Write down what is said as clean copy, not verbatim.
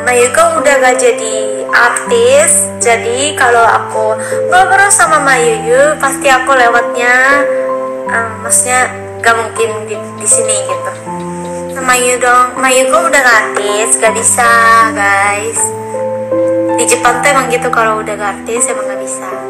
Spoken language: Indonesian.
Mayuko udah gak jadi artis, jadi kalau aku ngobrol sama Mayuyu pasti aku lewatnya, maksudnya gak mungkin di sini gitu. Nah, Mayuko udah gak artis, gak bisa guys. Di Jepang tuh emang gitu, kalau udah gak artis emang gak bisa.